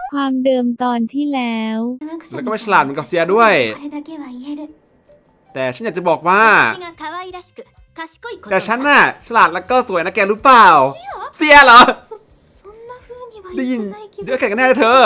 ความเดิมตอนที่แล้วแล้วก็ไม่ฉลาดเหมือนกับเซียด้วยแต่ฉันอยากจะบอกว่าแต่ฉันน่ะฉลาดแล้วก็สวยนะแกรู้เปล่าเซียเหรอได้ยินเดี๋ยวแข่งกันแน่เธอ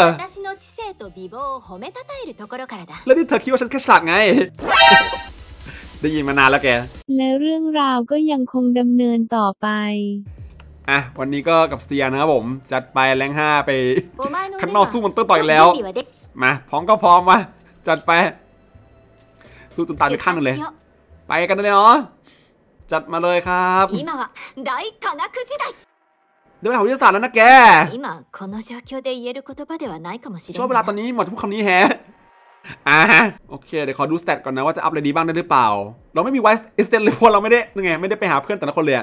แล้วที่เธอคิดว่าฉันแค่ฉลาดไงได้ยินมานานแล้วแกและเรื่องราวก็ยังคงดำเนินต่อไปวันนี้ก็กับเซียนะครับผมจัดไปแรง5ไปข้างนอกสู้มอนเตอร์ต่อยแล้วมาพร้อมก็พร้อมวะจัดไปสู้จนตายไปข้างนึงเลยไปกันเลยเนาะจัดมาเลยครับเดี๋ยวเราวิทยาศาสตร์แล้วนะแกชอบเวลาตอนนี้หมดทุกคำนี้แฮะโอเคเดี๋ยวขอดูสเตตก่อนนะว่าจะอัพอะไรดีบ้างได้หรือเปล่าเราไม่มีไวส์เอสเตนเลยเพราะเราไม่ได้ไปหาเพื่อนแต่ละคนเลย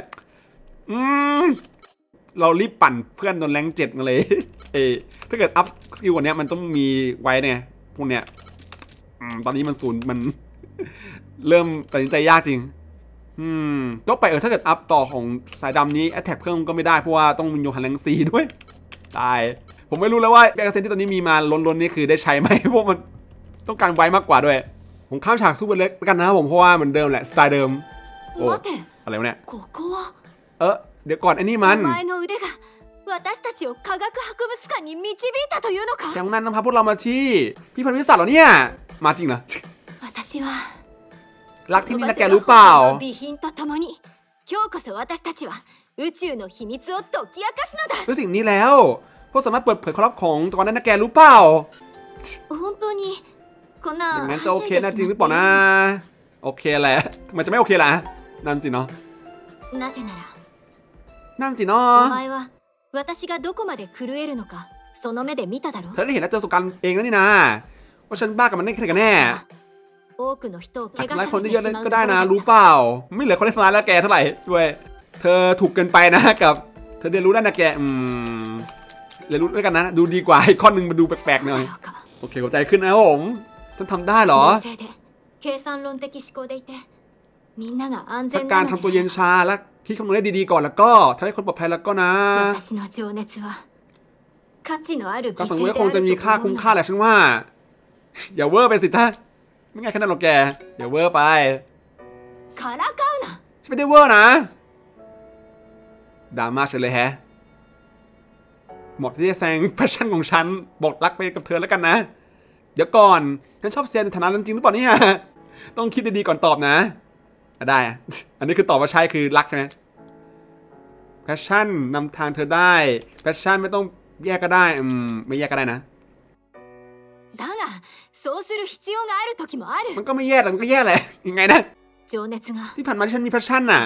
เรารีบปั่นเพื่อนโดนแรง7กันเลยถ้าเกิดอัพสกิลกว่านี้มันต้องมีไว้เนี่ยพวกเนี้ยตอนนี้มัน0มันเริ่มตัดสินใจยากจริงก็ไปถ้าเกิดอัพต่อของสายดำนี้แอตแทกเพิ่มก็ไม่ได้เพราะว่าต้องมีโยฮันแรง4ด้วยตายผมไม่รู้แล้วว่าแบกเซนที่ตอนนี้มีมาล้นนี่คือได้ใช้ไหมเพราะมันต้องการไว้มากกว่าด้วยผมข้ามฉากสู้เล็กกันนะผมเพราะว่าเหมือนเดิมแหละสไตล์เดิมโอ้อะไรวะเนี่ยเดี๋ยวก่อนไอ้นี่มันอย่างนั้นนำพาพวกเรามาที่พิพิธภัณฑ์วิทยาศาสตร์เหรอเนี่ยมาจริงเหรอรักที่นี่นะแกรู้เปล่าด้วยสิ่งนี้แล้วพวกสามารถเปิดเผยความลับของตอนนั้นนะแกรู้เปล่าอย่างนั้นจะโอเคนะจริงหรือเปล่านะโอเคแหละมันจะไม่โอเคล่ะนั่นสิเนาะนั่นสิเนาะเธอได้เห็นและเจอประสบการณ์เองแล้วนี่นะว่าฉันบ้ากับมันได้แค่ไหนกันแน่หลายคนได้เยอะก็ได้นะรู้เปล่าไม่เหลือคนได้ฟ้าแล้วแกเท่าไหร่ด้วยเธอถูกเกินไปนะกับเธอเรียนรู้ได้นะแกเรียนรู้ด้วยกันนะดูดีกว่าอีกข้อนึงมันดูแปลกๆหน่อยโอเคเข้าใจขึ้นนะผมฉันทำได้เหรอถ้าการทำตัวเย็นชาและคิดคำนวณได้ดีๆก่อนแล้วก็ถ้าให้คนปลอดภัยแล้วก็นะก็สังเวยคงจะมีค่าคุ้มค่าแหละฉันว่าอย่าเวอร์ไปสิท่าไม่ง่ายแค่นั้นหรอกแกอย่าเวอร์ไปฉันไม่ได้เวอร์นะดราม่าเฉยเลยแฮะหมดที่จะแซงแฟชั่นของฉันบอกรักไปกับเธอแล้วกันนะเดี๋ยวก่อนฉันชอบเซียนในฐานะจริงหรือเปล่าเนี่ยต้องคิดดีๆก่อนตอบนะได้อันนี้คือตอบว่าใช่คือรักใช่ไหมแฟชั่นนำทางเธอได้แฟชั่นไม่ต้องแยกก็ได้ไม่แยกก็ได้นะมันก็ไม่แย่แต่มันก็แย่แหละยังไงนะที่ผ่านมาที่ฉันมีแพชชั่นน่ะ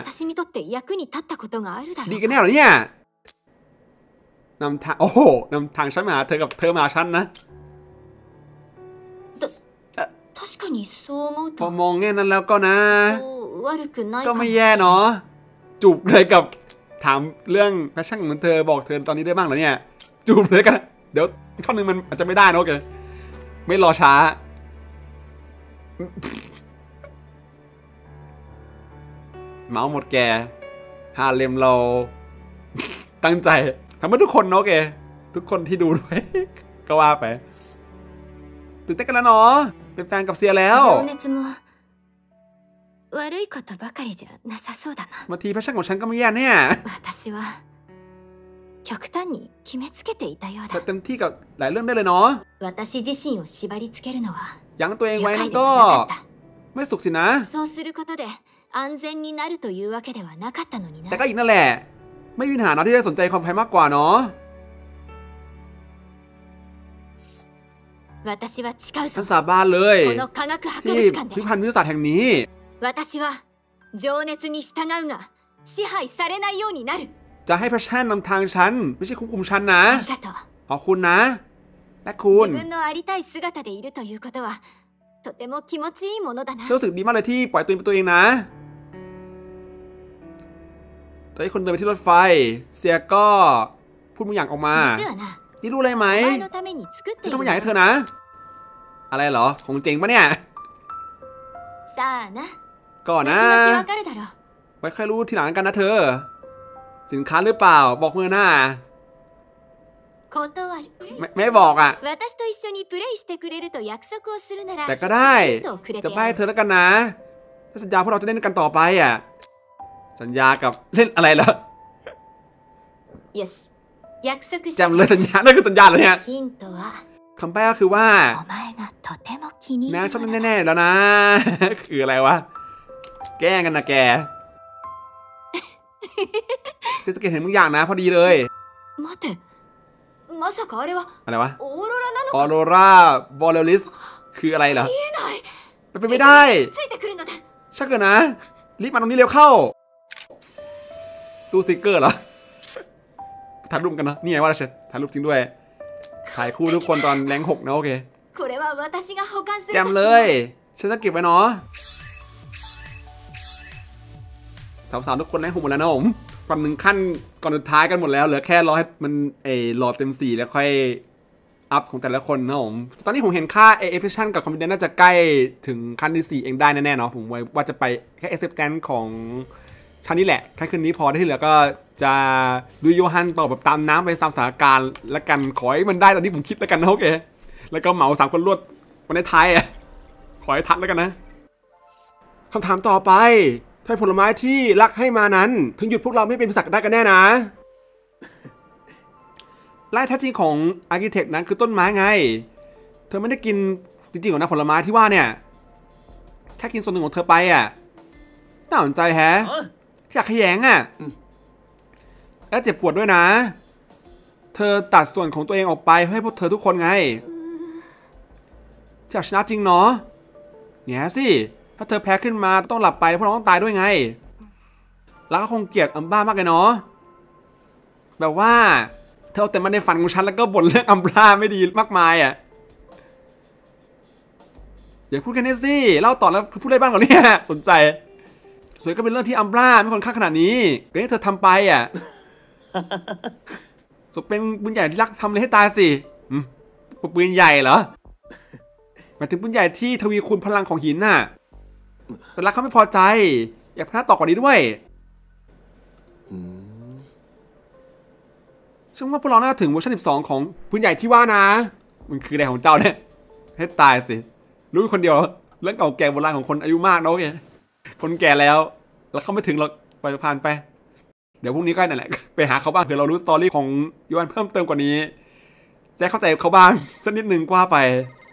ดีกันแน่เหรอเนี่ยนำทางโอ้โหนำทางฉันมาหาเธอกับเธอมาฉันนะพอมองแง่นั้นแล้วก็นะก็ไม่แย่เนาะจูบเลยกับถามเรื่องแพชชั่นของเธอบอกเธอตอนนี้ได้บ้างเหรอเนี่ยจูบเลยกันเดี๋ยวข้อนึงมันอาจจะไม่ได้นะโอเคไม่รอช้าเมาหมดแกฮาเลมเราตั้งใจทำเพื่อทุกคนโอเคทุกคนที่ดูด้วยก็ว่าไปตื่นเต้นกันแล้วเนาะเป็นแฟนกับเซียแล้วบางทีแพชชั่นของฉันก็ไม่แย่เนี่ยเต็มที่กับหลายเรื่องได้เลยเนาะยั้งตัวเองไว้นั่นก็ไม่สุขสินะแต่ก็อีกนั่นแหละไม่มีปัญหาเนาะที่จะสนใจความภัยมากกว่าเนาะฉันสาบานเลยที่พิพิธภัณฑ์วิทยาศาสตร์แห่งนี้จะให้แพชชั่นนำทางฉันไม่ใช่ควบคุมฉันนะขอบคุณนะและคุณรู้สึกดีมากเลยที่ปล่อยตัวเองเป็นตัวเองนะตอนที่คนเดินไปที่รถไฟเซียก็พูดบางอย่างออกมานี่รู้อะไรไหมที่ต้องบางอย่างให้เธอนะอะไรเหรอของเจ๋งปะเนี่ยก่อนนะไว้ค่อยรู้ทีหลังกันนะเธอสินค้าหรือเปล่าบอกเมื่อหน้าไม่บอกอ่ะแต่ก็ได้จะไปเธอแล้วกันนะถ้าสัญญาพวกเราจะเล่นกันต่อไปอ่ะสัญญากับเล่นอะไรเหรอจำเลยสัญญานั่นคือสัญญาเลยเนี่ยคำแปลก็คือว่าแม่ชอบแน่ๆแล้วนะ คืออะไรวะแกล้งกันนะแกเซสเกตเห็นมึงอย่างนะพอดีเลยอะไรวะออโรราบอลลิสคืออะไรเหรอเป็นไม่ได้ช่างเกินนะรีบมาตรงนี้เร็วเข้าตู้สติกเกอร์เหรอถ่ายรูปกันเนาะนี่ไงว่าเชฟถ่ายรูปจริงด้วยถ่ายคู่ทุกคนตอนแรง6นะโอเคแจมเลยฉันจะเก็บไว้เนาะสาวๆทุกคนแรง6หมดแล้วนะผมก่อน1ขั้นก่อนสุดท้ายกันหมดแล้วเหลือแค่รอให้มันรอเต็ม4แล้วค่อยอัพของแต่ละคนนะผมตอนนี้ผมเห็นค่า Efficient กับ Confidence น่าจะใกล้ถึงขั้นที่4เองได้แน่ๆเนาะผมว่าจะไปแค่ Acceptance ของชั้นนี้แหละแค่คืนนี้พอได้ที่เหลือก็จะดูโยฮันต่อแบบตามน้ำไปตามสถานการณ์และกันขอให้มันได้ตอนที่ผมคิดแล้วกันนะโอเคแล้วก็เหมา3คนรวดวันในท้ายขอให้ทันแล้วกันนะคำถามต่อไปถ้าผลไม้ที่รักให้มานั้นถึงหยุดพวกเราไม่เป็นสัตว์ได้กันแน่นะไล่แท้จริงของอาร์คิเทคนั้นคือต้นไม้ไงเธอไม่ได้กินจริงๆของนะผลไม้ที่ว่าเนี่ยแค่กินส่วนหนึ่งของเธอไปอ่ะน่าสนใจแฮะอยากขยงอ่ะและเจ็บปวดด้วยนะเธอตัดส่วนของตัวเองออกไปให้พวกเธอทุกคนไงอยากชนะจริงเนาะแง่สิถ้าเธอแพ้ขึ้นมาต้องหลับไปพวกเราต้องตายด้วยไงแล้วก็คงเกลียดอัมบ้ามากเลยเนาะแบบว่าเธอเอาแต่มาในฝันของฉันแล้วก็บ่นเรื่องอัมบ้าไม่ดีมากมายอ่ะอย่าพูดแค่นี้สิเล่าต่อแล้วพูดได้บ้างเหรอเนี่ยสนใจสวยก็เป็นเรื่องที่อัมบ้าไม่ควรค่าขนาดนี้เรื่องที่เธอทำไปอ่ะสุดเป็นปืนใหญ่ที่รักทำเลยให้ตายสิปืนใหญ่เหรอหมายถึงปืนใหญ่ที่ทวีคูณพลังของหินน่ะแต่รักเขาไม่พอใจอยากพัฒนาต่อกว่านี้ด้วยฉันว่าพวกเราน่าถึงเวอร์ชัน12ของปืนใหญ่ที่ว่านะมันคืออะไรของเจ้าเนี่ยให้ตายสิรู้คนเดียวเรื่องเก่าแก่โบราณของคนอายุมากนะโอเคคนแก่แล้วเขาไม่ถึงเราไปผ่านไปเดี๋ยวพรุ่งนี้ก็นั่นแหละไปหาเขาบ้างเผื่อเรารู้สตอรี่ของยูอันเพิ่มเติมกว่านี้จะเข้าใจเขาบ้างสักนิดนึงกว่าไป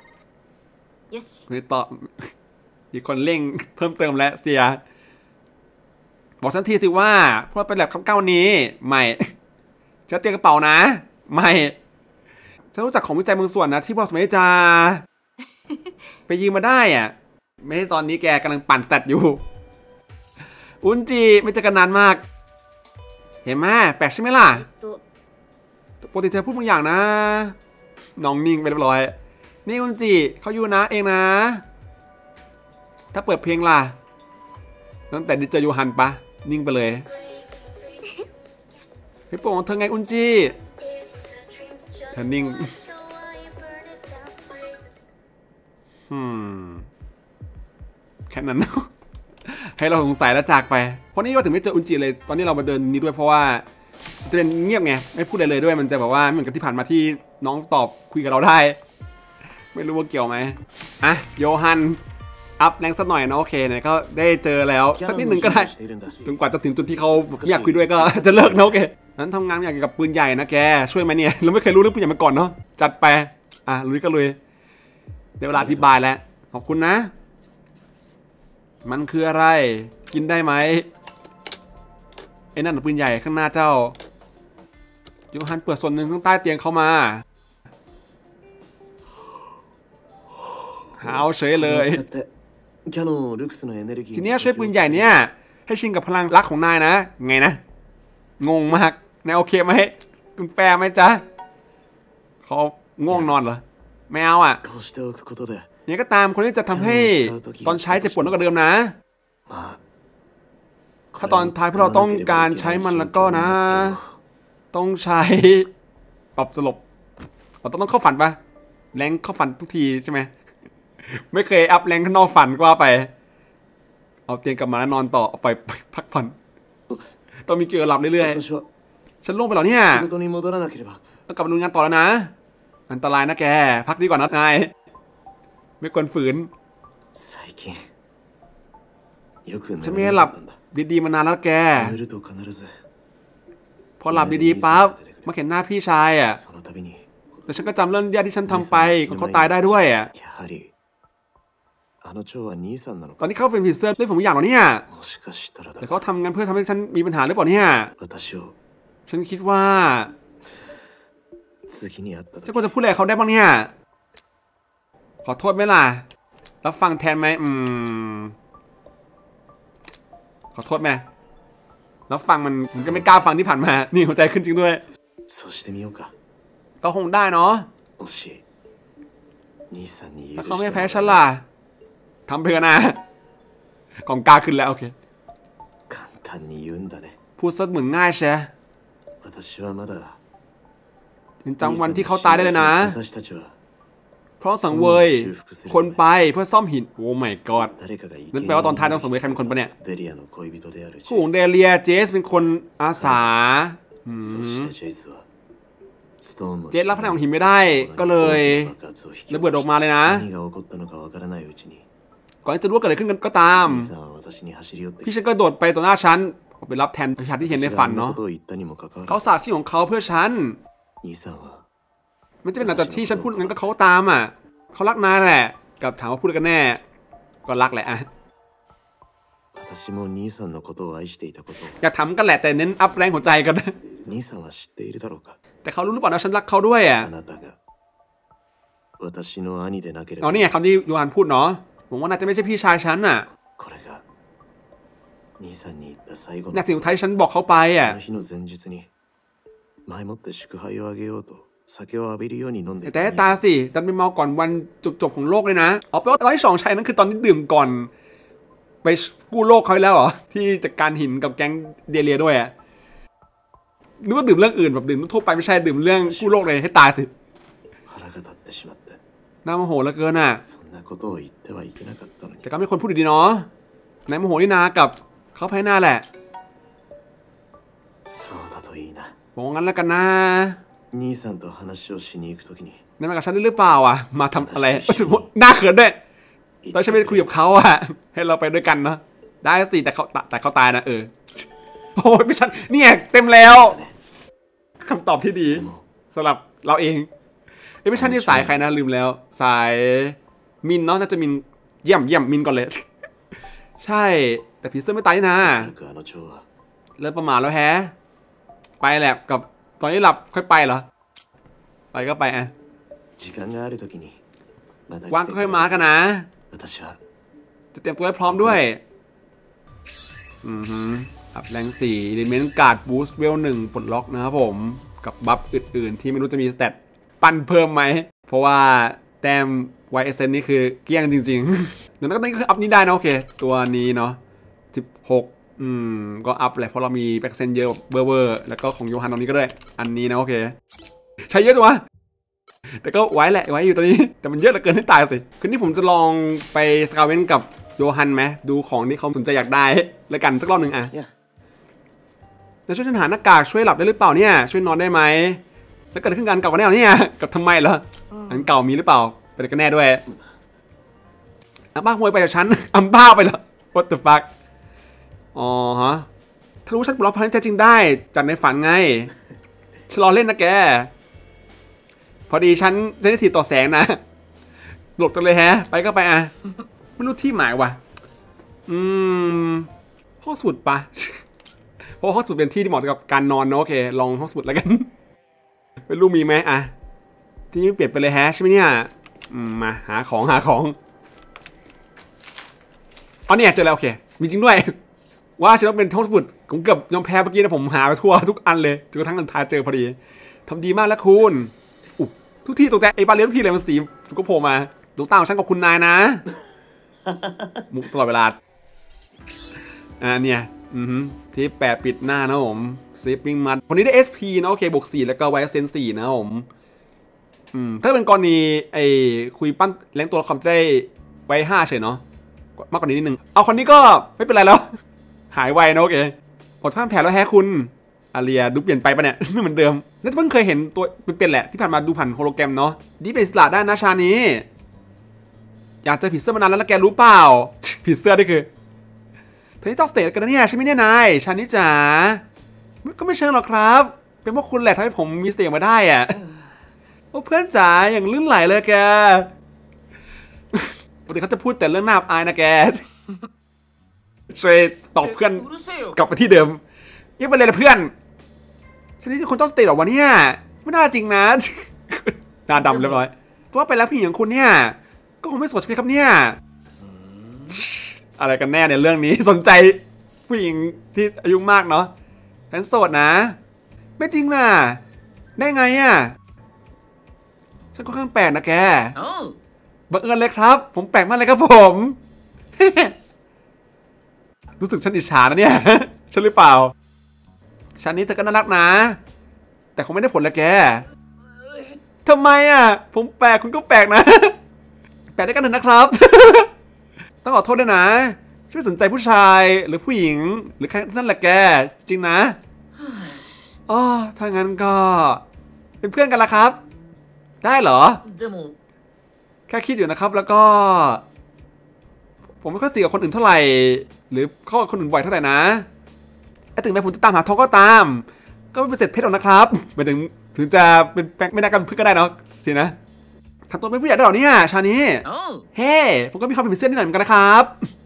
คือต่ออีกคนเร่งเพิ่มเติมและเสียบอกฉันทีสิว่าพวกเป็นแบบเก้านี้ไม่จะเตรียมกระเป๋านะไม่ฉันรู้จักของวิจัยบางส่วนนะที่บอกสมัยจะไปยืมมาได้อ่ะไม่ใช่ตอนนี้แกกำลังปั่นสแตทอยู่อุนจิไม่เจอกันนานมากเห็นไหมแปลกใช่ไหมล่ะปกติเธอพูดบางอย่างนะน้องนิ่งไปเรียบร้อยนี่อุนจิเขาอยู่นะเองนะถ้าเปิดเพลงล่ะตั้งแต่ดิเจอยูฮันปะนิ่งไปเลยพี่โป่งเธอไงอุนจิเธอนิ่งแค่นั้นให้เราสงสัยแล้วจากไปเพราะนี่ก็ถึงไม่เจออุนจิเลยตอนนี้เรามาเดินนี้ด้วยเพราะว่าจะเป็นเงียบไงไม่พูดเลยด้วยมันจะแบบว่าเหมือนกับที่ผ่านมาที่น้องตอบคุยกับเราได้ไม่รู้ว่าเกี่ยวไหมอ่ะโยฮันอัพแรงสักหน่อยนะโอเคเนี่ยก็ได้เจอแล้วสักนิดหนึ่งก็ได้จนกว่าจะถึงจุดที่เขาอยากคุยด้วยก็จะเลิกนะโอเคนั้นทำงานอย่างกับปืนใหญ่นะแกช่วยไหมเนี่ยเราไม่เคยรู้เรื่องปืนใหญ่มาก่อนเนาะจัดไปลุยก็ลุยเดี๋ยวเวลาอธิบายแล้วขอบคุณนะมันคืออะไรกินได้ไหมไอ้นั่นปืนใหญ่ข้างหน้าเจ้าโยฮันเปิดส่วนหนึ่งข้างใต้เตียงเข้ามาหาวเฉยเลยทีนี้ช่วยปืนใหญ่เนี่ยให้ชินกับพลังรักของนายนะไงนะงงมากนายโอเคไหมคุณแฟร์ไหมจ๊ะเขาง่วงนอนเหรอไม่เอาอ่ะยังก็ตามคนที่จะทำให้ตอนใช้เจ็บปวดน้อยกว่าเดิมนะถ้าตอนท้ายพวกเราต้องการใช้มันแล้วก็นะต้องใช้ปรับสลบเราต้องเข้าฝันปะแรงเข้าฝันทุกทีใช่ไหมไม่เคยอัพแรงข้างนอกฝันก็ว่าไปเอาเตียงกลับมาแล้วนอนต่อเอาไปพักผ่อนต้องมีเกลือหลับเรื่อยๆฉันล่วงไปเหรอเนี่ย仕事に戻らなければต้องกลับมาดูงานต่อแล้วนะอันตรายนะแกพักดีก่อนนะนายไม่ควรฝืน最近よくฉัน眠ไม่れได้หลับなかったんだดีๆมานานแล้วแก寝ると必ずพอหลับดีๆปั๊บมาเห็นหน้าพี่ชายอ่ะその度にแต่ฉันก็จำเรื่องแย่ที่ฉันทำไปคนเขาตายได้ด้วยอ่ะやはりあの蝶は兄さんなのかตอนนี้เขาเป็นผีเสื้อด้วยผมอย่างเหรอเนี่ยもしかしたらだแต่เขาทำงานเพื่อทำให้ฉันมีปัญหาหรือเปล่าเนี่ย私をฉันคิดว่า次に会ったฉัน時ควรจะพูดอะไรกับเขาได้บ้างเนี่ยขอโทษไหมล่ะรับฟังแทนไหมขอโทษไหมรับฟังมันก็ไม่กล้าฟังที่ผ่านมานี่หัวใจขึ้นจริงด้วยそうしてみようかก็คงได้เนาะもし兄さんに許ถ้าしเขาไม่てもแพ้らえฉันล่ะทำเพื่อนะของกล้าขึ้นแล้วโอเค簡単に言うんだねพูดซะเหมือนง่ายใช่私はまだยังจำวันที่เขาตายได้เลยนะ私たちはเพราะสังเวยคนไปเพื่อซ่อมหินโอ้ my god นั่นแปลว่าตอนท้ายต้องสังเวยใครเป็นคนปะเนี่ยคู่ของเดเลียเจสเป็นคนอาสาเจสรับพลังของหินไม่ได้ก็เลยระเบิดออกมาเลยนะก่อนที่จะรู้ว่าเกิดอะไรขึ้นก็ตามพี่ฉันก็โดดไปต่อหน้าฉันไปรับแทนประชาที่เห็นในฝันเนาะเขาสาดที่ของเขาเพื่อฉันมันจะเป็นหลังจากที่ฉันพูดงั้นก็เขาตามอ่ะเขารักนายแหละกับถามว่าพูดกันแน่ก็รักแหละอยากทำกันแหละแต่เน้นอัพแรงหัวใจกันแต่เขารู้หรือเปล่านะฉันรักเขาด้วยอ่ะอ๋อนี่ไงคำที่โยฮันพูดเนาะผมว่าน่าจะไม่ใช่พี่ชายฉันน่ะนี่สิ่งสุดท้ายฉันบอกเขาไปอ่ะแต่ตาสิดันไปเมาก่อนวันจบของโลกเลยนะเอาไปว่าตอนที่สองชัยนั้นคือตอนที่ดื่มก่อนไปกู้โลกเขาแล้วเหรอที่จัดการหินกับแก๊งเดเลียด้วยอ่ะนึกว่าดื่มเรื่องอื่นแบบดื่มทั่วไปไม่ใช่ดื่มเรื่องกู้โลกเลยให้ตายสิน่าโมโหเหลือเกินอ่ะแต่ก็ไม่ควรพูดดีๆเนาะนายโมโหนี่นากับเขาแพ้หน้าแหละบอกงั้นแล้วกันนะ兄さんと話をしに行くときにนั่นมากับฉันได้หรือเปล่าอ่ะมาทำอะไรน่าเขินด้วยตอนฉันไปคุยกับเขาอ่ะให้เราไปด้วยกันเนาะได้สิแต่เขาตายนะโอ้ยไม่ใช่เนี่ยเต็มแล้วคำตอบที่ดีสำหรับเราเองไม่ใช่นี่สายใครนะลืมแล้วสายมินเนาะน่าจะมินเยี่ยมมินก่อนเลยใช่แต่ผีเสื้อไม่ตายนะเริ่มประมาทแล้วแฮะไปแหละกับตอนนี้หลับค่อยไปเหรอไปก็ไปอ่ะว่างค่อยมากันนะจะเตรียมตัวให้พร้อมด้วยอัพแรง4อิเลเมนต์การ์ดบูสต์เวล1ปลดล็อกนะครับผมกับบัฟอื่นๆที่ไม่รู้จะมีสเตตปั้นเพิ่มไหมเพราะว่าแต้มไวเอเซนนี่คือเกลี้ยงจริงๆแล้วก็นี่คืออัพนี้ได้นะโอเคตัวนี้เนาะ16ก็อัพแหละเพราะเรามีแบ็กเซนเยอะเบอร์แล้วก็ของโยฮันตรงนี้ก็ด้วยอันนี้นะโอเคใช้เยอะจังวะแต่ก็ไว้แหละไว้อยู่ตอนนี้แต่มันเยอะเหลือเกินให้ตายสิคืนนี้ผมจะลองไปสกาเวนกับโยฮันไหมดูของที่เขาสนใจอยากได้แล้วกันสักรอบหนึ่งอ่ะแล้วช่วยฉันหาหน้ากากช่วยหลับได้หรือเปล่าเนี่ยช่วยนอนได้ไหมแล้วเกิดขึ้นการเก่ากันแน่เนี่ยกับทำไมเหรออันเก่ามีหรือเปล่าไปกันแน่ด้วยบ้าหวยไปจากฉันบ้าไปเหรอ what the fuckอ๋อฮะถ้ารู้ฉันปลดพลังแท้จริงได้จากในฝันไงฉันรอเล่นนะแกพอดีฉันเซนซิทีฟต่อแสงนะหลบกันเลยแฮะไปก็ไปอ่ะไม่รู้ที่หมายว่ะห้องสมุดปะเพราะห้องสมุดเป็นที่ที่เหมาะกับการนอนเนาะโอเคลองห้องสมุดแล้วกันไม่รู้มีไหมอ่ะที่เปลี่ยนไปเลยแฮะใช่ไหมเนี่ยมาหาของอ๋อเนี่ยเจอแล้วโอเคมีจริงด้วยว่าฉันต้องเป็นห้องสมุดผมเกือบยอมแพ้เมื่อกี้นะผมหาไปทั่วทุกอันเลยจนกระทั่งอันท้ายเจอพอดีทำดีมากแล้วคุณทุกที่ตกใจไอ้บาเลียทุกที่เลยมันสีก็โผล่มาลูกตาของฉันกับคุณนายนะมุกตลอดเวลาเนี่ยที่แปะปิดหน้านะผมซิปปิ้งมัดคนนี้ได้ SP นะโอเคบวก4แล้วก็ไวเซน4นะผมถ้าเป็นกรณีไอ้คุยปั้นแรงตัวละครได้ไว้5เฉยเนาะมากกว่านี้นิดนึงเอาคนนี้ก็ไม่เป็นไรแล้วหายไวนะโอเคหมดท่าแผลแล้วแฮะคุณอาเรียดูเปลี่ยนไปปะเนี่ย ไม่เหมือนเดิมน่าจะเพิ่งเคยเห็นตัวเป็นแหละที่ผ่านมาดูผ่านโฮโลแกรมเนาะนี่เป็นอิสระได้นะชานี้อยากเจอผีเสื้อมานานแล้วแกรู้เปล่า ผีเสื้อนี่คือเธอที่ต้องสเตทกันนะเนี่ยใช่ไหมเนี่ยนายชานี้จ๋าก็ไม่เชิงหรอกครับเป็นพวกคุณแหละทำให้ผมมีสเตทมาได้อะโอ้เพื่อนจ๋าอย่างลื่นไหลเลยแกปกติเขาจะพูดแต่เรื่องน่าอายนะแกช่วยตอบเพื่อนกลับไปที่เดิมยังไปเลยนะเพื่อนชนิดที่คนต้องสเตทหรอวะเนี่ยไม่น่าจริงนะหน้าดำเรียบร้อยตัวไปแล้วผู้หญิงอย่างคุณเนี่ยก็คงไม่โสดใช่ไหมครับเนี่ยอะไรกันแน่เนี่ยเรื่องนี้สนใจผู้หญิงที่อายุมากเนาะฉันโสดนะไม่จริงน่ะได้ไงอ่ะฉันก็ข้างแปลกนะแกบังเอิญเลยครับผมแปลกมากเลยครับผม รู้สึกฉันอิจฉานะเนี่ยฉันหรือเปล่าฉันนี้เธอก็น่ารักนะแต่คงไม่ได้ผลละแกทำไมอ่ะผมแปลกคุณก็แปลกนะ แปลกด้วยกันเถอะนะครับ ต้องขอโทษด้วยนะช่วยสนใจผู้ชายหรือผู้หญิงหรือใครนั่นแหละแกจริงนะอ๋อถ้างั้นก็เป็นเพื่อนกันละครับได้เหรอแค่คิดอยู่นะครับแล้วก็ผมไม่ค่อยสนิทกับคนอื่นเท่าไหร่หรือเข้ากับคนอื่นบ่อยเท่าไหร่นะถึงแม้ผมจะตามหาทองก็ตามก็ไม่เป็นเสร็จเพชรหรอกนะครับหมายถึงจะเป็นแฟนไม่ได้กันเพื่อนก็ได้เนาะสินะทำตัวเป็นผู้ใหญ่ได้หรอเนี่ยชานี้เฮ้ผมก็มีความเป็นเพื่อนนิดหน่อยเหมือนกันนะครับ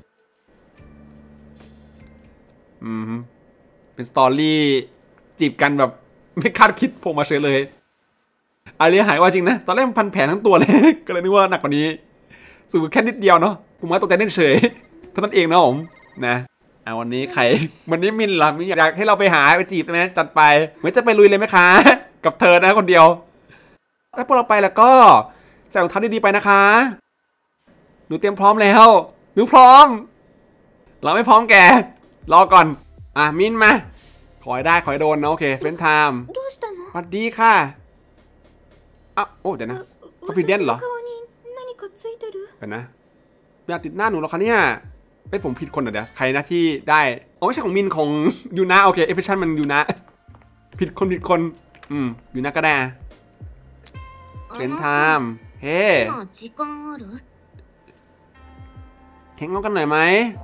เป็นสตอรี่จีบกันแบบไม่คาดคิดผมมาเฉยเลยอาเรียหายว่าจริงนะตอนแรกมันพันแผลทั้งตัวเลยก็เลยนึกว่าหนักกว่านี้สูงแค่นิดเดียวเนาะผมว่าตกใจเล่นเฉยเท่านั้นเองนะผมนะวันนี้ใครวันนี้มินล่ะมินอยากให้เราไปหาไปจีบไหมจัดไปไม่จะไปลุยเลยไหมคะกับเธอนะคนเดียวถ้าพวกเราไปแล้วก็ใส่รองเท้าดีๆไปนะคะหนูเตรียมพร้อมแล้วหนูพร้อมเราไม่พร้อมแกรอก่อนมินมาขอให้ได้ขอให้โดนนะโอเคเฟนไทม์สวัสดีค่ะโอ้เดี๋ยวนะคอนฟิเดนซ์เหรอเป็นนะอยากติดหน้าหนูหรอคะเนี่ยเป็นผมผิดคนเหรอเดี๋ยวใครนะที่ได้ไม่ใช่ของมินของยูนะโอเคเอฟเฟชั่นมันยูนะผิดคนยูนะก็ได้เป็นไทม์เฮ้แข่งกันหน่อยไหม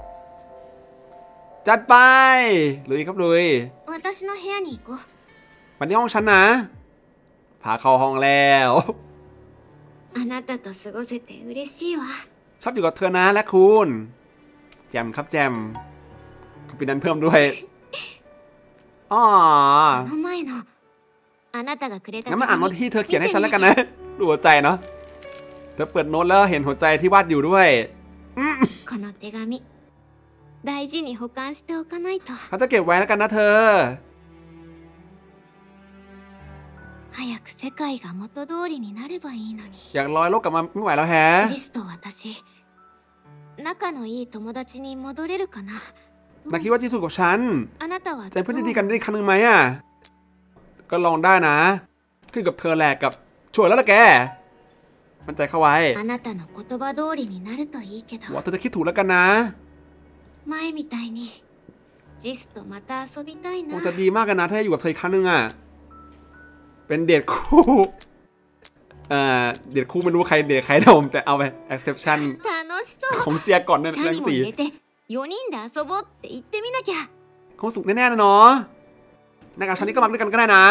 จัดไปลุยครับลุยวันนี้ห้องฉันนะพาเข้าห้องแล้วชอบอยู่กับเธอนะและคุณแจมครับแจมเขาเป็นนั้นเพิ่มด้วยอ๋องั้นมาอ่านโน้ตที่เธอเขียนให้ฉันแล้วกันนะดูหัวใจเนาะเธอเปิดโน้ตแล้วเห็นหัวใจที่วาดอยู่ด้วยเขาจะเก็บไว้แล้วกันนะเธออยากลอยโลกกลับมาไม่ไหวแล้วแฮะนาคิดว่าที่สุดกับฉันใจเพื่อนที่ดีกันได้ครั้งหนึ่งไหมก็ลองได้นะขึ้นกับเธอแหละกับช่วยแล้วล่ะแกมั่นใจเข้าไว้ว่าเธอจะคิดถูกแล้วกันนะคงจะดีมากกันนะถ้าอยู่กับเธออีกครั้งหนึ่งเป็นเดทคู่เดทคู่ไม่รู้ใครเดทใครนะผมแต่เอาไป exception ของเสียก่อนนั่นเรื่องสี่คงสุขแน่ๆนะเนาะนักการชั้นนี้ก็มาด้วยกันก็ได้นะ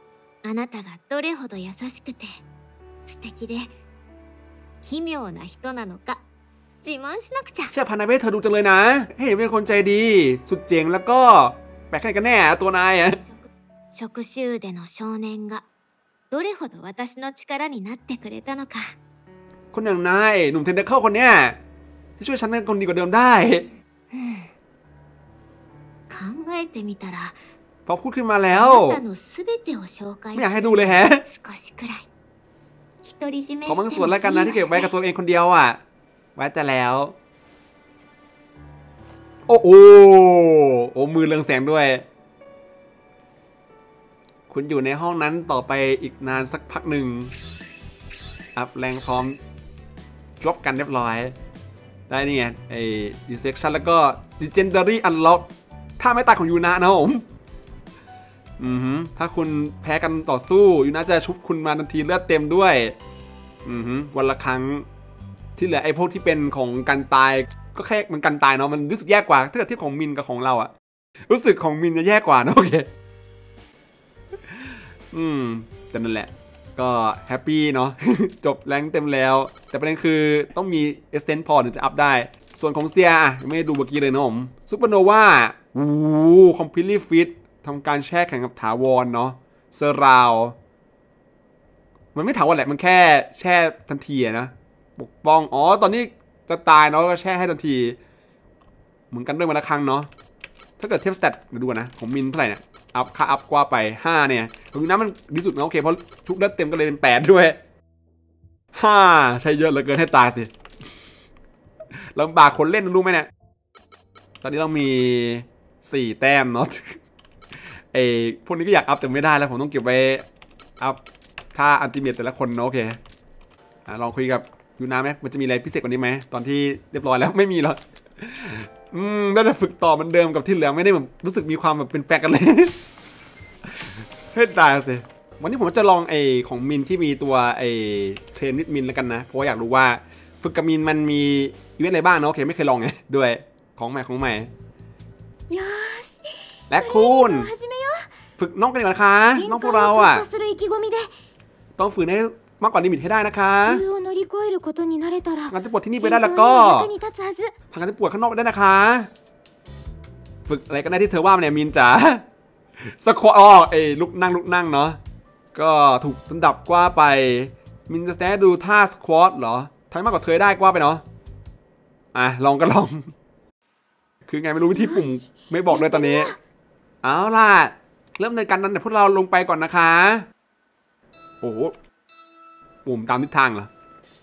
เชื่อพันนายเวทเธอดูจังเลยนะเฮ้ยเป็นคนใจดีสุดเจ๋งแล้วก็แปลกใครกันแน่ตัวนายคนอย่างนายหนุ่มเทนเดอร์เคิลคนเนี้ยที่ช่วยฉันเป็นคนดีกว่าเดิมได้พอพูดขึ้นมาแล้วไม่อยากให้ดูเลยแฮะขอบางส่วนแล้วกันนะที่เก็บไว้กับตัวเองคนเดียวไว้แต่แล้วโอ้มือเรืองแสงด้วยคุณอยู่ในห้องนั้นต่อไปอีกนานสักพักหนึ่งอัพแรงพร้อมจบกันเรียบร้อยได้นี่ไงDissection แล้วก็ Legendary Unlock ถ้าไม่ตายของยูนะนะผมถ้าคุณแพ้กันต่อสู้ยูน่าจะชุบคุณมาทันทีเลือดเต็มด้วยวันละครั้งที่เหลือไอ้พวกที่เป็นของการตายก็แค่มันกันตายเนาะมันรู้สึกแย่กว่าถ้าเกิดเทียบของมินกับของเราอะรู้สึกของมินจะแย่กว่านะโอเคแต่นั่นแหละก็แฮปปี้เนาะ จบแรงเต็มแล้วแต่ประเด็นคือต้องมีเอเซนต์พอถึงจะอัพได้ส่วนของเซียไม่ได้ดูเมื่อกี้เลยนะผมซูเปอร์โนวาคอมพลีทฟิตทำการแช่แข็งกับถาวรเนาะเซอร์ราวมันไม่ถาวรแหละมันแค่แช่ทันทีนะปกป้องตอนนี้จะตายเนาะก็แช่ให้ทันทีเหมือนกันด้วยวันละครั้งเนาะถ้าเกิดเทียบสเตตมาดูนะผมมินเท่าไหร่เนี่ยอัพค่าอัพกว่าไป5เนี่ยตรงนั้นมันดีสุดนะโอเคเพราะทุกเลือดเต็มก็เลยเป็น8ด้วย5ใช่เยอะเหลือเกินให้ตายสิลำบากคนเล่นรู้ไหมเนี่ยตอนนี้เรามี4แต้มเนาะพวกนี้ก็อยากอัพแต่ไม่ได้แล้วผมต้องเก็บไว้อัพค่าอัลติเมทแต่ละคนเนาะโอเคลองคุยกับยูนาไหมมันจะมีอะไรพิเศษกว่านี้ไหมตอนที่เรียบร้อยแล้วไม่มีหรอกน่าจะฝึกต่อเหมือนเดิมกับที่เหลือไม่ได้แบบรู้สึกมีความแบบเป็นแฟนกันเลยให้ตายสิวันนี้ผมจะลองของมินที่มีตัวเทรนนิดมินแล้วกันนะเพราะว่าอยากรู้ว่าฝึกกับมินมันมีอีเวนต์อะไรบ้างเนาะโอเคไม่เคยลองไงด้วยของใหม่และคุณฝึกน้องกันก่อนนะคะน้องพวกเราอ่ะต้องฝืนให้มากกว่าลิมิตให้ได้นะคะงานจะปวดที่นี่ไปได้แล้วก็ทางการจะปวดข้างนอกได้นะคะฝึกอะไรก็ได้ที่เธอว่าเนี่ยมินจ๋าสควอตลุกนั่งเนาะก็ถูกลำดับกว่าไปมินจะแสดงดูท่าสควอตเหรอทำมากกว่าเธอได้กว่าไปเนาะลองก็ลองคือไงไม่รู้วิธีปุ่มไม่บอกเลยตอนนี้เอาล่ะเริ่มในการนั้นเดี๋ยวพวกเราลงไปก่อนนะคะโอ้โหปุ่มตามทิศทางเหรอ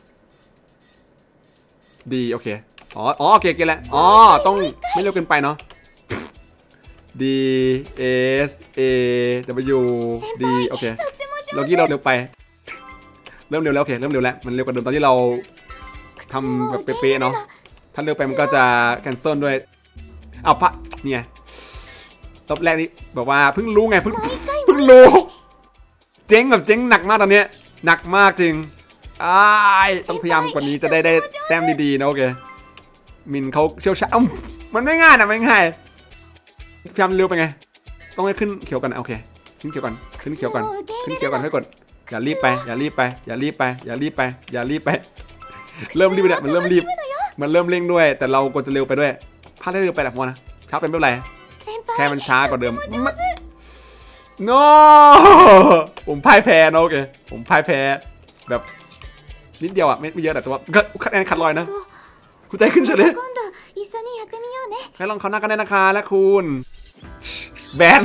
ดีโอเคโอเคเกแล้วต้องไม่เร็วเกินไปเนาะ D S A W D โอเคเรากี้เราเร็วไปเริ่มเร็วแล้วโอเคเริ่มเร็วแล้วมันเร็วกว่าเดิมตอนที่เราทำแบบเป๊ะๆเนาะถ้าเร็วไปมันก็จะแคนเซิลด้วยพระเนี่ยรอบแรกนี้บอกว่าเพิ่งรู้ไงเพิ่งรู้เจ๊งแบบเจ๊งหนักมากตอนนี้หนักมากจริงต้องพยายามกว่านี้จะได้แต้มดีๆนะโอเคมินเขาเชี่ยวชาญมันไม่ง่ายนะไม่ง่ายพยายามเร็วไปไงต้องให้ขึ้นเขียวกันโอเคขึ้นเขียวก่อนขึ้นเขียวก่อนให้กดอย่ารีบไปเริ่มรีบเนี่ยมันเริ่มรีบมันเริ่มเร่งด้วยแต่เรากดจะเร็วไปด้วยพลาดได้เร็วไปแหละพอนะช้าเป็นไม่เป็นไรแค่มันช้ากว่าเดิมno ผมพ่ายแพ้นะโอเคผมพ่ายแพ้แบบนิดเดียวไม่เยอะแต่ตัวก็คะแนนขัดลอยนะคุณใจขึ้นเฉยเลยให้ลองเขาหน้ากันได้นะคะและคุณแบน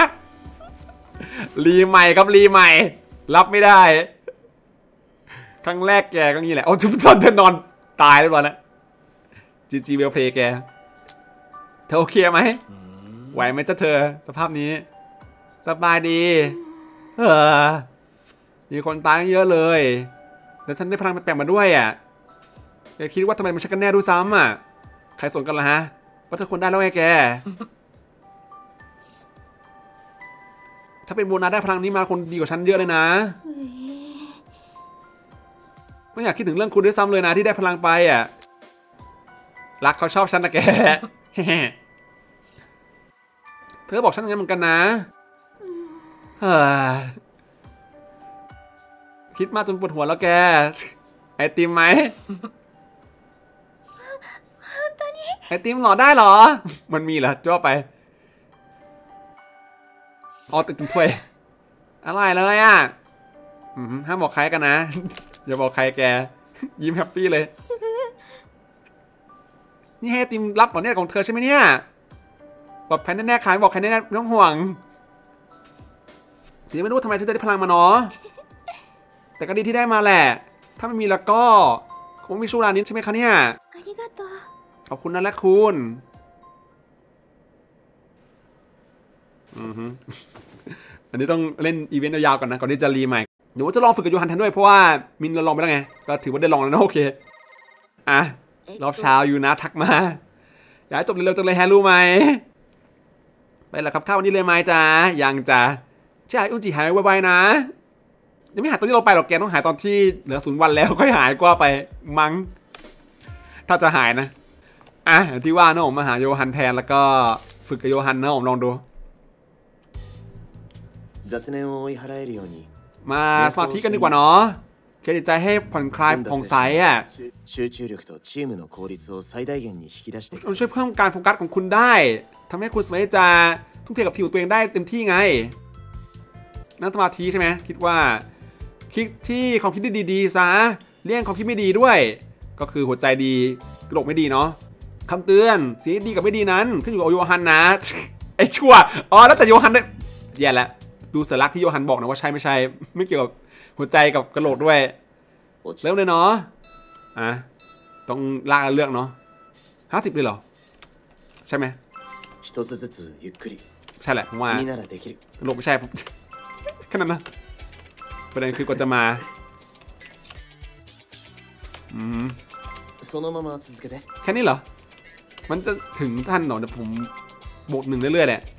รีใหม่ครับรีใหม่รับไม่ได้ครั้งแรกแกก็งี้แหละทุกตอนเธอนอนตายแล้วนะจีเวลเพลย์แกเธอโอเคไหมไหวไหมเจ้าเธอสภาพนี้สบายดีมีคนตายเยอะเลยแต่ฉันได้พลังแปลกๆมาด้วยอย่าคิดว่าทำไมมันใช่กันแน่ดูซ้ำใครสนกันล่ะฮะว่าเธอคนได้แล้วไงแกถ้าเป็นโบนัสได้พลังนี้มาคนดีกว่าฉันเยอะเลยนะไม่อยากคิดถึงเรื่องคุณด้วยซ้ำเลยนะที่ได้พลังไปรักเขาชอบฉันนะแกเธอบอกฉันงั้นเหมือนกันนะคิดมากจนปวดหัวแล้วแกไอติมไหมไอติมหล่อได้เหรอมันมีเหรอจ้าไปติดถ้วยอะไรเลยห้ามบอกใครกันนะอย่าบอกใครแกยิ้มแฮปปี้เลยนี่ให้ไอติมรับเหรอเนี่ยของเธอใช่ไหมเนี่ยปลอดภัยแน่ๆขายบอกใครแน่ๆไม่ต้องห่วงถึงไม่รู้ทำไมฉันได้พลังมาเนาะแต่ก็ดีที่ได้มาแหละถ้าไม่มีแล้วก็คงไม่สู้ร้านนี้ใช่ไหมคะเนี่ยขอบคุณนะและคุณอันนี้ต้องเล่นอีเวนต์ยาวๆก่อนนะก่อนที่จะรีใหม่เดี๋ยวว่าจะลองฝึกกับยูฮันแทนด้วยเพราะว่ามินเราลองไปแล้วไงก็ถือว่าได้ลองแล้วนะโอเครอบเช้าอยู่นะทักมาอยากให้จบเร็วๆจังเลยแฮรู้ไหมไปแล้วครับข้าววันนี้เลยไหมจ๊ะยังจ้ะใช่อุจิหายไวๆนะยังไม่หายตอนที่เราไปหรอกแกต้องหายตอนที่เหลือ0 วันแล้วค่อยหายกว่าไปมั้งถ้าจะหายนะที่ว่านะผมมาหาโยฮันแทนแล้วก็ฝึกกับโยฮันนะผมลองดูมาสมาธิกันดีกว่าเนาะแค่จิตใจให้ผ่อนคลายผ่องใสมันช่วยเพิ่มการโฟกัสของคุณได้ทำให้คุณสามารถจะทุ่มเทกับทีมตัวเองได้เต็มที่ไงนั่งสมาธิใช่ไหมคิดว่าคิดที่ความคิดดีๆซะเลี่ยงความคิดไม่ดีด้วยก็คือหัวใจดีกระโหลกไม่ดีเนาะคำเตือนสิ่งดีกับไม่ดีนั้นขึ้นอยู่กับโยฮันนะไอ้ชั่วแล้วแต่โยฮันได้แย่แล้วดูสัญลักษณ์ที่โยฮันบอกนะว่าใช่ไม่ใช่ไม่เกี่ยวกับหัวใจกับกระโหลกด้วยเริ่มเลยเนาะต้องลากเลือกเนาะ50เลยเหรอใช่ไหมใช่แหละผมว่ากระโหลกไม่ใช่แค่นั้นนะประเด็นคือกว่าจะมาแค่นี้เหรอมันจะถึงท่านเหรอเดี๋ยวผมบวก1เรื่อยๆแหละ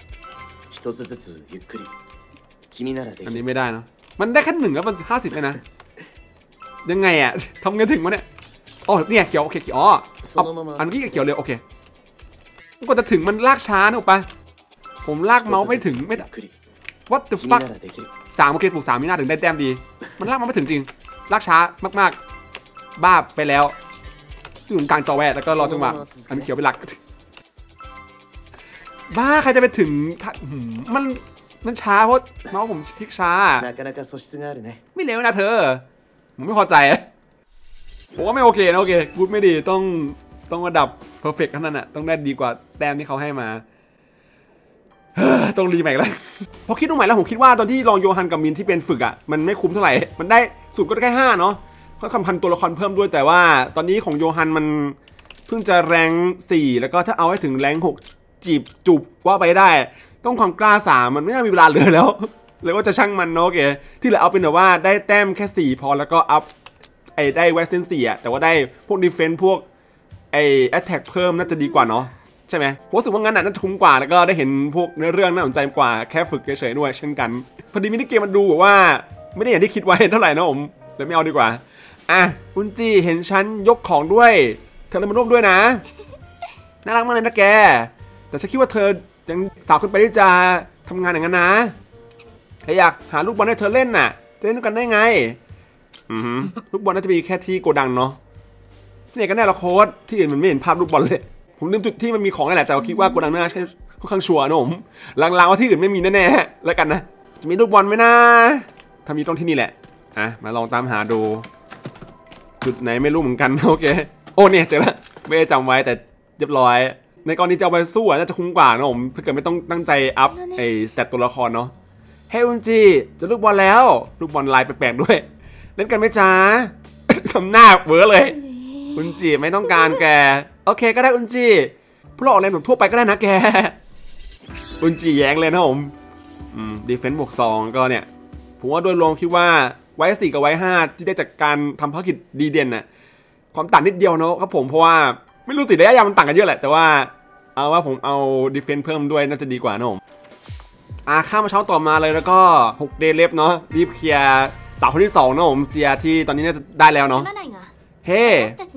อันนี้ไม่ได้เนาะมันได้แค่1แล้วมัน50เลยนะยังไงอะทำไงถึงวะเนี่ยเนี่ยเขียวโอเคเขียวอันนี้เขียวเลยโอเคกว่าจะถึงมันลากช้าเนี่ยปะผมลากเมาส์ไม่ถึงไม่ What the fuck 3โอเคบวก3มีหน้าถึงได้แต้มดีมันลากมาไม่ถึงจริงลากช้ามากๆบ้าไปแล้วอยู่กลางจอแวดแล้วก็รอจังหวะอันเขียวไปหลักบ้าใครจะไปถึงมันช้าเพราะเมาส์ผมคลิกช้าไม่เร็วนะเธอผมไม่พอใจผมว่าไม่โอเคนะโอเคพูดไม่ดีต้องระดับเพอร์เฟกต์เท่านั้นน่ะต้องได้ดีกว่าแต้มที่เขาให้มาต้องรีใหม่แล้วพอคิดดูใหม่แล้วผมคิดว่าตอนที่ลองโยฮันกับมินที่เป็นฝึกมันไม่คุ้มเท่าไหร่มันได้สุดก็ได้แค่5เนาะก็สำคัญตัวละครเพิ่มด้วยแต่ว่าตอนนี้ของโยฮันมันเพิ่งจะแรง4แล้วก็ถ้าเอาให้ถึงแรง6จีบจุบว่าไปได้ต้องความกล้า3มันไม่น่ามีเวลาเหลือแล้วเลยว่าจะช่างมันเนาะโอเคที่เหลือเอาเป็นแต่ว่าได้แต้มแค่4พอแล้วก็อัพได้เวสเซน4แต่ว่าได้พวกดีเฟนส์พวกแอตแทกเพิ่มน่าจะดีกว่าเนาะใช่ไหมผมรู้สึกว่างั้นน่าจะคุ้มกว่าแล้วก็ได้เห็นพวกเนื้อเรื่องน่าสนใจกว่าแค่ฝึกเฉยๆด้วยเช่นกันพอดีมินิเกมมันดูแบบว่าไม่ได้อย่างที่คิดไว้เท่าไหร่นะผมเลยไม่เอาดีกว่าอุนจีเห็นฉันยกของด้วยเธอเลยมาร่วมด้วยนะน่ารักมากเลยนะแกแต่ฉันคิดว่าเธอยังสาวขึ้นไปที่จะทำงานอย่างนั้นนะอยากหาลูกบอลให้เธอเล่นน่ะจะเล่นด้วยกันได้ไงลูกบอลน่าจะมีแค่ที่โกดังเนาะที่ไหนกันแน่ละโค้ดที่อื่นมันไม่เห็นภาพลูกบอลเลยผมลืมจุดที่มันมีของนั่นแหละแต่คิดว่าโกดังน่าใช่ค่อนข้างชัวร์นะผมลางๆว่าที่อื่นไม่มีแน่ๆแล้วกันนะจะมีลูกบอลไหมนะถ้ามีต้องที่นี่แหละมาลองตามหาดูจุดไหนไม่รู้เหมือนกันโอเคเนี่ยเจอแล้วไม่ได้จำไว้แต่เรียบร้อยในกรณีจะเอาไปสู้น่าจะคุ้มกว่านะผมถ้าเกิดไม่ต้องตั้งใจอัพสเตตตัวละครเนาะเฮ้ยอุนจีจะลูกบอลแล้วลูกบอลลายแปลกๆด้วยเล่นกันไหมจ๊ะ ทำหน้าเวอเลยอุนจีไม่ต้องการแกโอเคก็ได้อุนจีผู้ออกแรงแบบทั่วไปก็ได้นะแกอุนจีแย้งเลยนะผมดีเฟนส์บวก2ก็เนี่ยผมว่าโดยรวมคิดว่าไว้4กับไว้5ที่ได้จากการทำภารกิจดีเด่นน่ะความต่างนิดเดียวเนาะครับผมเพราะว่าไม่รู้สิระยะยาวมันต่างกันเยอะแหละแต่ว่าเอาว่าผมเอาดีเฟนส์เพิ่มด้วยน่าจะดีกว่านะผมข้ามมาเช้าต่อมาเลยแล้วก็6เดย์เล็บเนาะรีบเคลียร์สาวคนที่2นะผมเซียที่ตอนนี้น่าจะได้แล้วเนาะเฮ้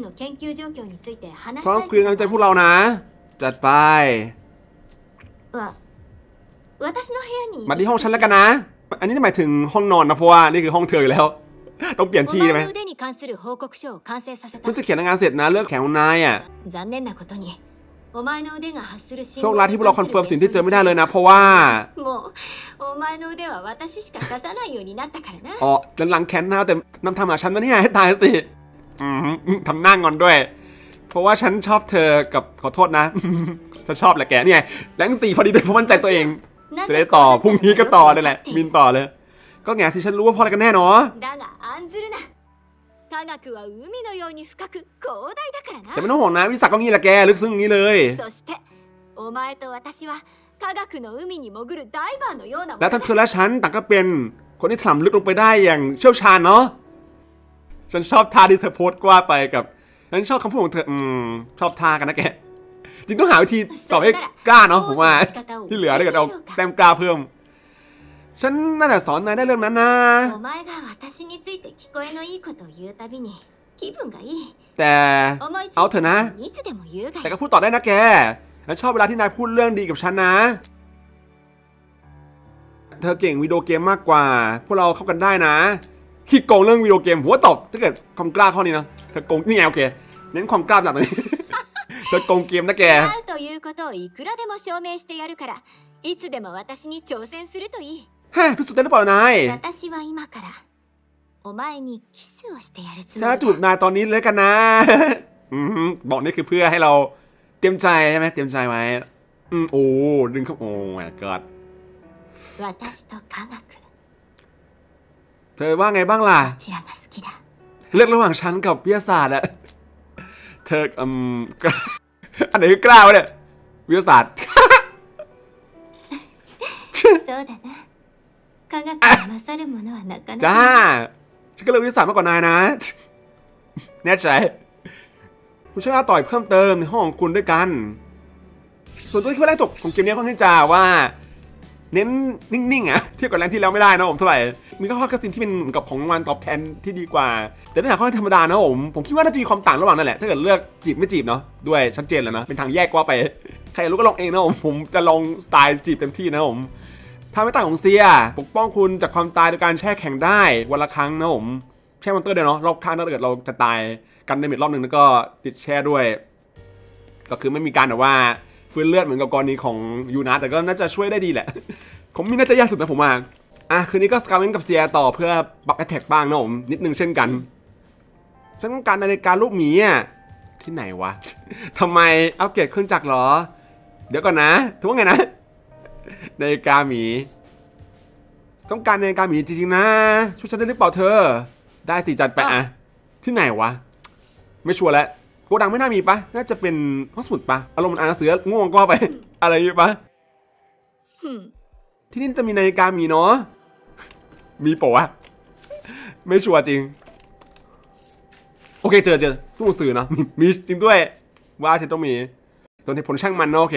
พร้อมคุยกันใจพวกเรานะจัดไปมาที่ห้องฉันแล้วกันนะอันนี้หมายถึงห้องนอนนะเพราะว่านี่คือห้องเธอแล้วต้องเปลี่ยนที่ไหมคุณจะเขียนงานเสร็จนะเลือกแขนของนายโชคร้ายที่พวกเราคอนเฟิร์มสิ่งที่เจอไม่ได้เลยนะเพราะว่าหลังแขนหน้าแต่นำทำกับฉันนะเนี่ยให้ตายสิทำหน้างอนด้วยเพราะว่าฉันชอบเธอกับขอโทษนะฉันชอบแหละแกเนี่ยแรง4พอดีเลยเพราะมั่นใจตัวเองจะได้ต่อพรุ่งนี้ก็ต่อเลยแหละบินต่อเลยก็แง่ที่ฉันรู้ว่าพออะไรกันแน่เนาะแต่ไม่ต้องห่วงนะวิสักก็งี้แหละแกลึกซึ้งงี้เลยและทั้งเธอและฉันต่างก็เป็นคนที่ถล่ำลึกลงไปได้อย่างเชี่ยวชาญเนาะฉันชอบท่าที่เธอโพสต์กว่าไปกับฉันชอบคำพูดของเธอชอบท่ากันนะแกจริงต้องหาวิธีตอบให้กล้าเนาะผมว่าที่เหลือถ้าเกิดเอาแต้มกล้าเพิ่มฉันน่าจะสอนนายได้เรื่องนั้นนะแต่เอาเถอะนะแต่ก็พูดต่อได้นะแกฉันชอบเวลาที่นายพูดเรื่องดีกับฉันนะเธอเก่งวิดีโอเกมมากกว่าพวกเราเข้ากันได้นะขี้โกงเรื่องวิดีโอเกมผมว่าตอบถ้าเกิดความกล้าข้อนี้นะเธอโกงนี่ไงโอเคเน้นความกล้าแบบนี้เธอโกงเกมนะแกฮะพิสูจน์ได้หรือเปล่านายฉันจูบนายตอนนี้เลยกันนะบอกนี่คือเพื่อให้เราเตรียมใจใช่ไหมเตรียมใจไว้โอ้ดึงเข้าโอ้ my god เธอว่าไงบ้างล่ะเลือกระหว่างฉันกับวิทยาศาสตร์อะเธออันไหนคือกล้าวะเนี่ยวิทยาศาสตร์จ้าฉันก็เลยวิทยาศาสตร์มากกว่านายนะแน่ใจคุณช่วยต่อยเพิ่มเติมในห้องของคุณด้วยกันส่วนตัวที่ว่าแรกจบของเกมนี้ค่อนข้างจะว่าเน้นนิ่งๆเทียบกับแรงที่แล้วไม่ได้นะผมเท่าไหร่มีข้อคัสซินที่เป็นเหมือนกับของรางวัลตอบแทนที่ดีกว่าแต่ถ้าหากข้อธรรมดานะผมคิดว่าน่าจะมีความต่างระหว่างนั่นแหละถ้าเกิดเลือกจีบไม่จีบเนาะด้วยชัดเจนแล้วนะเป็นทางแยกว่าไปใครรู้ก็ลองเองนะผมจะลองสไตล์จีบเต็มที่นะถ้าไม่ต่างของเซียปกป้องคุณจากความตายโดยการแช่แข็งได้วันละครั้งนะแช่มอนเตอร์เดียวเนาะรอบข้างถ้าเกิดเราจะตายกันในเม็ดรอบหนึ่งแล้วก็ติดแช่ด้วยก็คือไม่มีการแบบว่าฟื้นเลือดเหมือนกับกรณีของยูนะแต่ก็น่าจะช่วยได้ดีแหละผมมีน่าจะยากสุดนะผมคืนนี้ก็สกาเวนกับเซียต่อเพื่อปรับแอทแทกบ้างนะนิดนึงเช่นกันฉันต้องการนาฬิกาลูกหมีที่ไหนวะทำไมอัปเกรดเครื่องจักรหรอเดี๋ยวก่อนนะถือว่าไงนะนาฬิกาหมีต้องการนาฬิกาหมีจริงๆนะช่วยฉันได้หรือเปล่าเธอได้สิจัดไปที่ไหนวะไม่ชัวร์แล้วโกดังไม่น่ามีปะน่าจะเป็นห้องสมุดปะอารมณ์อ่านหนังสือง่วงก็ไปอะไรอยู่ปะที่นี่จะมีนาฬิกามีเนาะมีปะวะไม่ชัวร์จริงโอเคเจอตู้หนังสือเนาะมีจริงด้วยว่าฉันต้องมีตัวที่ผลช่างมันเนาะโอเค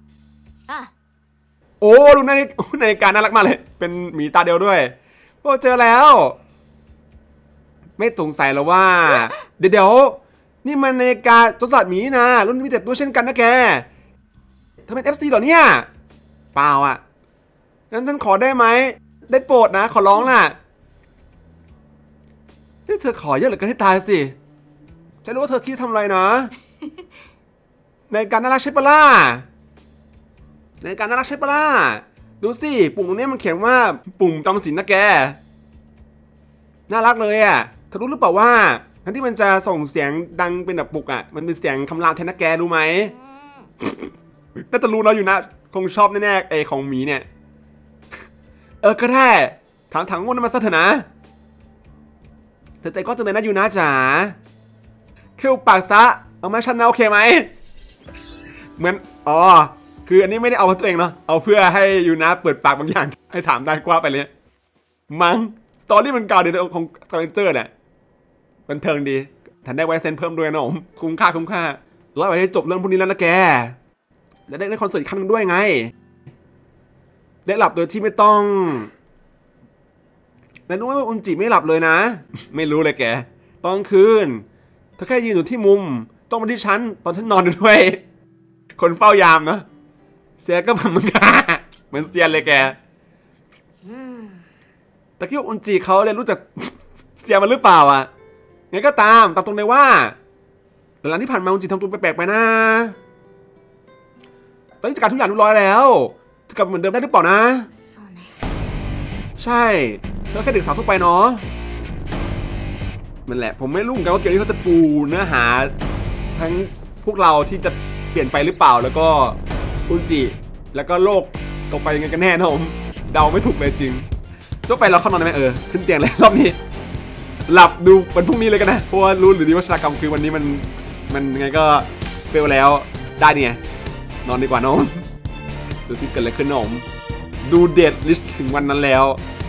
โอ้ดูนาฬิกาน่ารักมากเลยเป็นหมีตาเดียวด้วยโอ้เจอแล้วไม่สงสัยแล้วว่าเดี๋ยวนี่มันนาฬิกาทดสอบหมีนะรุ่นมีแต่ตัวเช่นกันนะแกเธอเป็น FC เหรอเนี่ยเปล่างั้นฉันขอได้ไหมได้โปรดนะขอร้องล่ะนี่เธอขอเยอะเหลือเกินให้ตายสิฉันรู้ว่าเธอคิดทำอะไรนะในการน่ารักใช่ปะล่ะในการน่ารักใช่ปะล่ะดูสิปุ่มตรงนี้มันเขียนว่าปุ่มจำศีลนะแกน่ารักเลยเธอรู้หรือเปล่าว่าทั้งที่มันจะส่งเสียงดังเป็นแบบปลุกมันเป็นเสียงคำรามแทนนะแกรู้ไหมน่าจะรู้เราอยู่นะคงชอบแน่ๆของหมีเนี่ยก็ได้ถามถังงวดมาซะเถอะนะเธอใจก็จังเลยนะยูนะจ๋าเขี้ยวปากซะเอามาชันนะโอเคไหมเหมือนคืออันนี้ไม่ได้เอาเพื่อตัวเองเนาะเอาเพื่อให้ยูนะเปิดปากบางอย่างให้ถามได้กว่าไปเลยมั้งสตอรี่มันเก่าดีของคอมเมนเตอร์เนี่ยบันเทิงดีแถมได้ไวเซนเพิ่มด้วยนะคุ้มค่าร้อยไว้ให้จบเรื่องพวกนี้แล้วนะแกและได้คอนเสิร์ตอีกครั้งนึงด้วยไงได้หลับโดยที่ไม่ต้องแต่รู้ไหมว่าอุนจิไม่หลับเลยนะไม่รู้เลยแกตอนคืนเธอแค่ยืนอยู่ที่มุมต้องมาที่ชั้นตอนฉันนอนด้วย คนเฝ้ายามนะเสียก็เหมือนเซียนเลยแกแต่คิดว่าอุนจิเขาเรียนรู้จักเสียมันหรือเปล่างั้นก็ตามตรงเลยว่าหลังที่ผ่านมาอุนจิทำตัวแปลกๆไปนะตอนนี้จัดการทุกอย่างเรียบร้อยแล้วจะกลับเหมือนเดิมได้หรือเปล่านะใช่เธอแค่เด็กสาวทั่วไปเนาะนั่นแหละผมไม่รู้เหมือนกันว่าเกมนี้เขาจะปูเนื้อหาทั้งพวกเราที่จะเปลี่ยนไปหรือเปล่าแล้วก็อุนจิแล้วก็โลกต่อไปยังไงกันแน่นะผมเดาไม่ถูกเลยจริงจะไปเราเข้านอนได้ไหมขึ้นเตียงเลยรอบนี้หลับดูวันพรุ่งนี้เลยกันนะเพราะว่ารู้หรือดีว่าชะตากรรมคือวันนี้มันยังไงก็เฟลแล้วได้เนี่ยนอนดีกว่าน้องดูสิเกิดอะไรขึ้นน้องดูเดทลิสต์ถึงวันนั้นแล้ว